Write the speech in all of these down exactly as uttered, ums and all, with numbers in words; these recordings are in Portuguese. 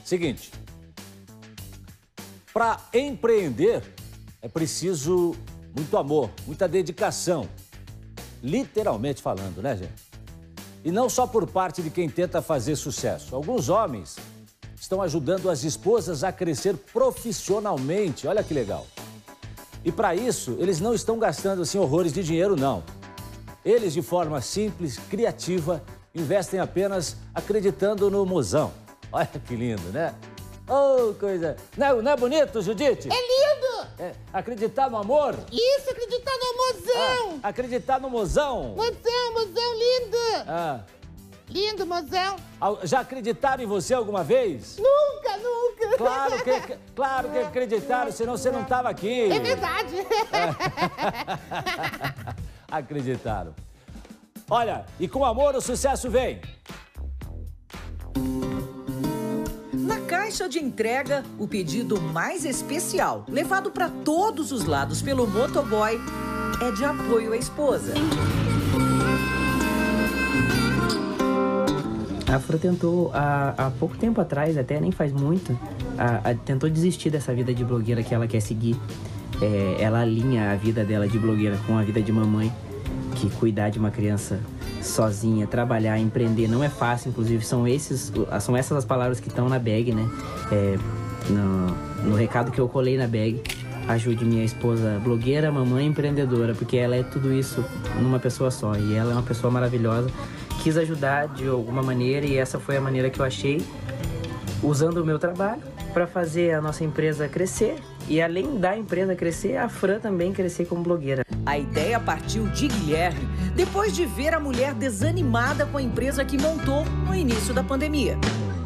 Seguinte, para empreender é preciso muito amor, muita dedicação, literalmente falando, né, gente? E não só por parte de quem tenta fazer sucesso. Alguns homens estão ajudando as esposas a crescer profissionalmente, olha que legal. E para isso, eles não estão gastando assim horrores de dinheiro, não. Eles, de forma simples, criativa, investem apenas acreditando no mozão. Olha que lindo, né? Oh, coisa... Não é, não é bonito, Judite? É lindo! É, acreditar no amor? Isso, acreditar no mozão! Ah, acreditar no mozão? Mozão, mozão lindo! Ah. Lindo, mozão! Já acreditaram em você alguma vez? Nunca, nunca! Claro que, claro que acreditaram, senão você não estava aqui. É verdade! Acreditaram. Olha, e com amor o sucesso vem. Na caixa de entrega, o pedido mais especial, levado para todos os lados pelo motoboy, é de apoio à esposa. A Fran tentou, há, há pouco tempo atrás, até nem faz muito, a, a, tentou desistir dessa vida de blogueira que ela quer seguir. É, ela alinha a vida dela de blogueira com a vida de mamãe, que cuidar de uma criança sozinha, trabalhar, empreender não é fácil. Inclusive são, esses, são essas as palavras que estão na bag, né? É, no, no recado que eu colei na bag. Ajude minha esposa blogueira, mamãe, empreendedora, porque ela é tudo isso numa pessoa só. E ela é uma pessoa maravilhosa. Quis ajudar de alguma maneira e essa foi a maneira que eu achei, usando o meu trabalho para fazer a nossa empresa crescer. E além da empresa crescer, a Fran também crescer como blogueira. A ideia partiu de Guilherme, depois de ver a mulher desanimada com a empresa que montou no início da pandemia.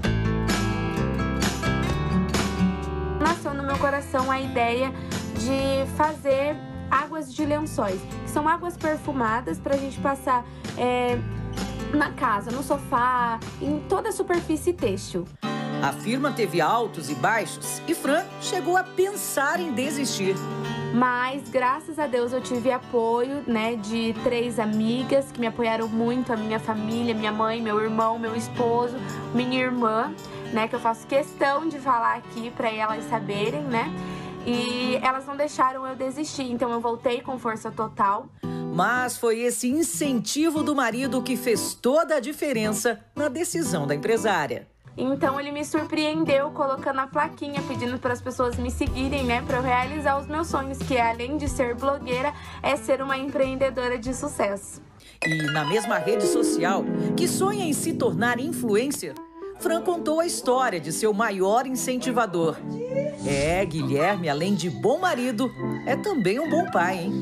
Nasceu no meu coração a ideia de fazer águas de lençóis, que são águas perfumadas para a gente passar é, na casa, no sofá, em toda a superfície têxtil. A firma teve altos e baixos e Fran chegou a pensar em desistir. Mas, graças a Deus, eu tive apoio, né, de três amigas que me apoiaram muito, a minha família, minha mãe, meu irmão, meu esposo, minha irmã, né, que eu faço questão de falar aqui para elas saberem, né, e elas não deixaram eu desistir, então eu voltei com força total. Mas foi esse incentivo do marido que fez toda a diferença na decisão da empresária. Então ele me surpreendeu colocando a plaquinha, pedindo para as pessoas me seguirem, né, para eu realizar os meus sonhos, que além de ser blogueira, é ser uma empreendedora de sucesso. E na mesma rede social, que sonha em se tornar influencer, Fran contou a história de seu maior incentivador. É, Guilherme, além de bom marido, é também um bom pai, hein?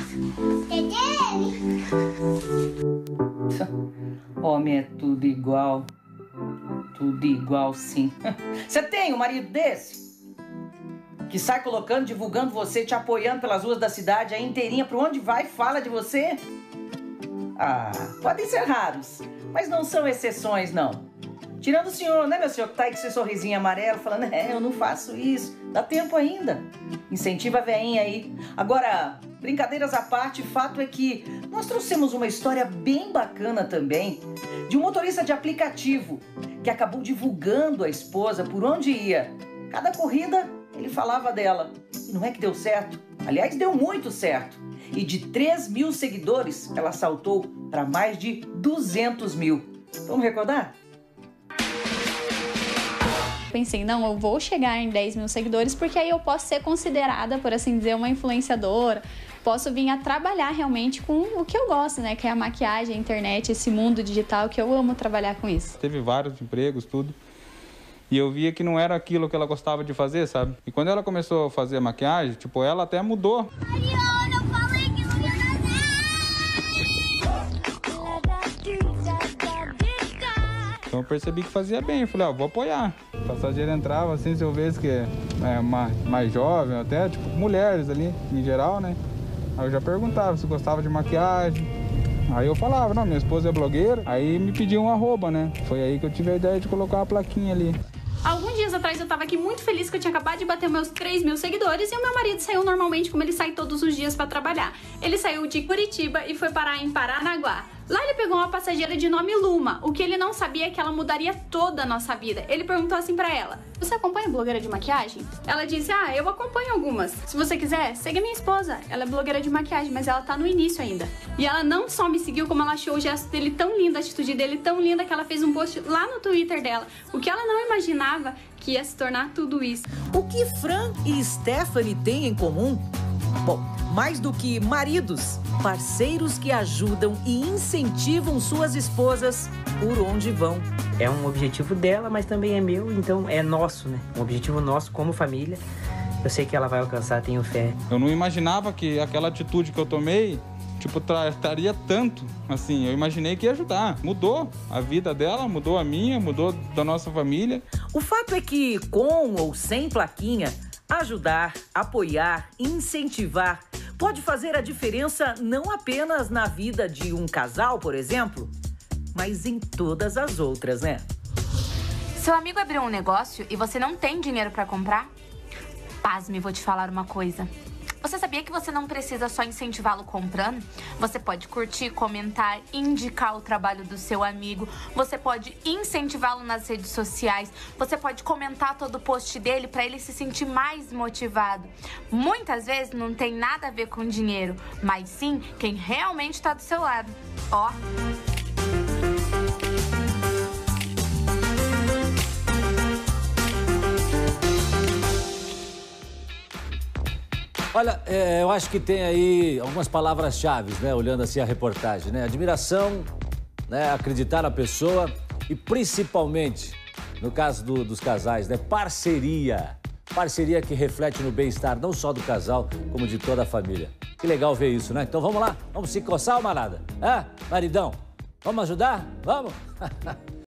Homem é tudo igual. Tudo igual, sim. Você tem um marido desse? Que sai colocando, divulgando você, te apoiando pelas ruas da cidade, aí inteirinha, por onde vai, fala de você? Ah, podem ser raros, mas não são exceções, não. Tirando o senhor, né, meu senhor, que tá aí com seu sorrisinho amarelo, falando, é, eu não faço isso, dá tempo ainda. Incentiva a veinha aí. Agora, brincadeiras à parte, fato é que nós trouxemos uma história bem bacana também, de um motorista de aplicativo, que acabou divulgando a esposa por onde ia. Cada corrida, ele falava dela. E não é que deu certo? Aliás, deu muito certo. E de três mil seguidores, ela saltou para mais de duzentos mil. Vamos recordar? Pensei, não, eu vou chegar em dez mil seguidores porque aí eu posso ser considerada, por assim dizer, uma influenciadora. Posso vir a trabalhar realmente com o que eu gosto, né? Que é a maquiagem, a internet, esse mundo digital, que eu amo trabalhar com isso. Teve vários empregos, tudo. E eu via que não era aquilo que ela gostava de fazer, sabe? E quando ela começou a fazer maquiagem, tipo, ela até mudou. Então eu percebi que fazia bem, eu falei, ó, vou apoiar. O passageiro entrava assim, se eu visse que é mais, mais jovem, até tipo mulheres ali, em geral, né? Aí eu já perguntava se gostava de maquiagem. Aí eu falava, não, minha esposa é blogueira. Aí me pediu um arroba, né? Foi aí que eu tive a ideia de colocar uma plaquinha ali. Alguns dias atrás eu tava aqui muito feliz que eu tinha acabado de bater meus três mil seguidores e o meu marido saiu normalmente como ele sai todos os dias pra trabalhar. Ele saiu de Curitiba e foi parar em Paranaguá. Lá ele pegou uma passageira de nome Luma. O que ele não sabia é que ela mudaria toda a nossa vida. Ele perguntou assim pra ela: você acompanha blogueira de maquiagem? Ela disse: ah, eu acompanho algumas. Se você quiser, segue minha esposa. Ela é blogueira de maquiagem, mas ela tá no início ainda. E ela não só me seguiu, como ela achou o gesto dele tão lindo, a atitude dele tão linda, que ela fez um post lá no Twitter dela. O que ela não imaginava que ia se tornar tudo isso. O que Fran e Stephanie têm em comum? Bom, mais do que maridos, parceiros que ajudam e incentivam suas esposas por onde vão. É um objetivo dela, mas também é meu, então é nosso, né? Um objetivo nosso como família. Eu sei que ela vai alcançar, tenho fé. Eu não imaginava que aquela atitude que eu tomei, tipo, traria tanto, assim. Eu imaginei que ia ajudar. Mudou a vida dela, mudou a minha, mudou da nossa família. O fato é que, com ou sem plaquinha, ajudar, apoiar, incentivar pode fazer a diferença não apenas na vida de um casal, por exemplo, mas em todas as outras, né? Seu amigo abriu um negócio e você não tem dinheiro pra comprar? Pasme, vou te falar uma coisa. Você sabia que você não precisa só incentivá-lo comprando? Você pode curtir, comentar, indicar o trabalho do seu amigo. Você pode incentivá-lo nas redes sociais. Você pode comentar todo o post dele para ele se sentir mais motivado. Muitas vezes não tem nada a ver com dinheiro, mas sim quem realmente está do seu lado. Ó. Olha, é, eu acho que tem aí algumas palavras-chave, né? Olhando assim a reportagem, né? Admiração, né? Acreditar na pessoa e principalmente, no caso do, dos casais, né? Parceria. Parceria que reflete no bem-estar não só do casal, como de toda a família. Que legal ver isso, né? Então vamos lá, vamos se coçar, marada? É, maridão? Vamos ajudar? Vamos?